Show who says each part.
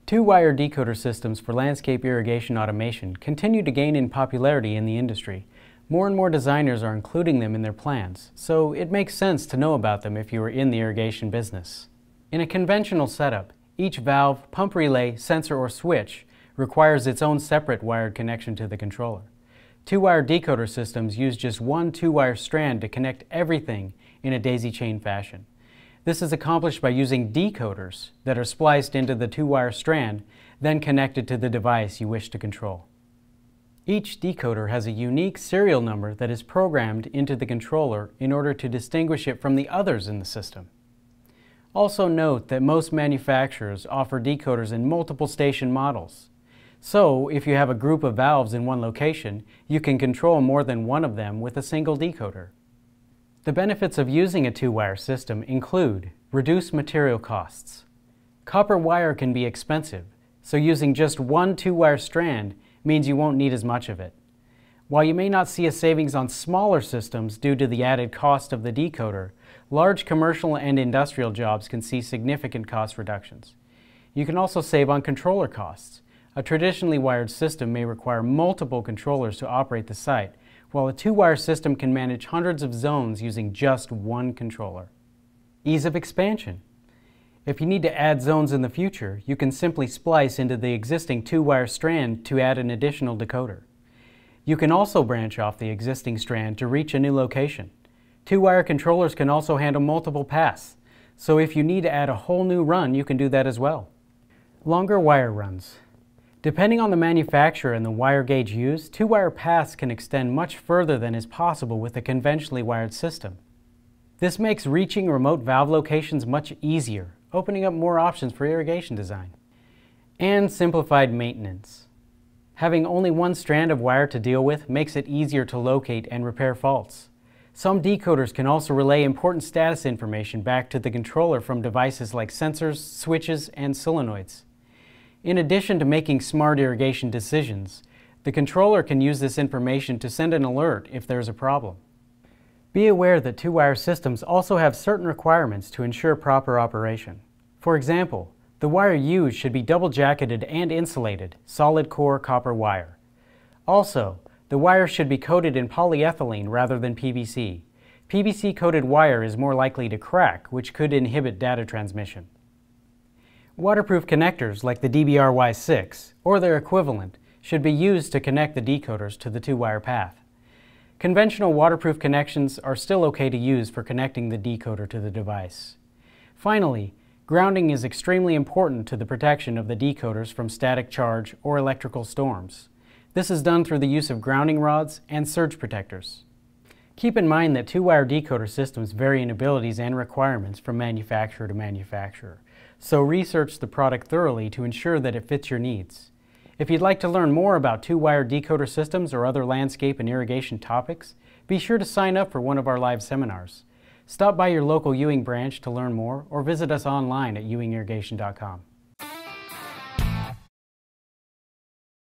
Speaker 1: Two-wire decoder systems for landscape irrigation automation continue to gain in popularity in the industry. More and more designers are including them in their plans, so it makes sense to know about them if you are in the irrigation business. In a conventional setup, each valve, pump relay, sensor, or switch requires its own separate wired connection to the controller. Two-wire decoder systems use just one two-wire strand to connect everything in a daisy chain fashion. This is accomplished by using decoders that are spliced into the two-wire strand, then connected to the device you wish to control. Each decoder has a unique serial number that is programmed into the controller in order to distinguish it from the others in the system. Also note that most manufacturers offer decoders in multiple station models. So, if you have a group of valves in one location, you can control more than one of them with a single decoder. The benefits of using a two-wire system include reduced material costs. Copper wire can be expensive, so using just one two-wire strand means you won't need as much of it. While you may not see a savings on smaller systems due to the added cost of the decoder, large commercial and industrial jobs can see significant cost reductions. You can also save on controller costs. A traditionally wired system may require multiple controllers to operate the site, while a two-wire system can manage hundreds of zones using just one controller. Ease of expansion. If you need to add zones in the future, you can simply splice into the existing two-wire strand to add an additional decoder. You can also branch off the existing strand to reach a new location. Two-wire controllers can also handle multiple paths, so if you need to add a whole new run, you can do that as well. Longer wire runs. Depending on the manufacturer and the wire gauge used, two-wire paths can extend much further than is possible with a conventionally wired system. This makes reaching remote valve locations much easier, opening up more options for irrigation design. And simplified maintenance. Having only one strand of wire to deal with makes it easier to locate and repair faults. Some decoders can also relay important status information back to the controller from devices like sensors, switches, and solenoids. In addition to making smart irrigation decisions, the controller can use this information to send an alert if there is a problem. Be aware that two-wire systems also have certain requirements to ensure proper operation. For example, the wire used should be double-jacketed and insulated, solid core copper wire. Also, the wire should be coated in polyethylene rather than PVC. PVC-coated wire is more likely to crack, which could inhibit data transmission. Waterproof connectors like the DBR-Y6 or their equivalent should be used to connect the decoders to the two-wire path. Conventional waterproof connections are still okay to use for connecting the decoder to the device. Finally, grounding is extremely important to the protection of the decoders from static charge or electrical storms. This is done through the use of grounding rods and surge protectors. Keep in mind that two-wire decoder systems vary in abilities and requirements from manufacturer to manufacturer, so research the product thoroughly to ensure that it fits your needs. If you'd like to learn more about two-wire decoder systems or other landscape and irrigation topics, be sure to sign up for one of our live seminars. Stop by your local Ewing branch to learn more or visit us online at ewingirrigation.com.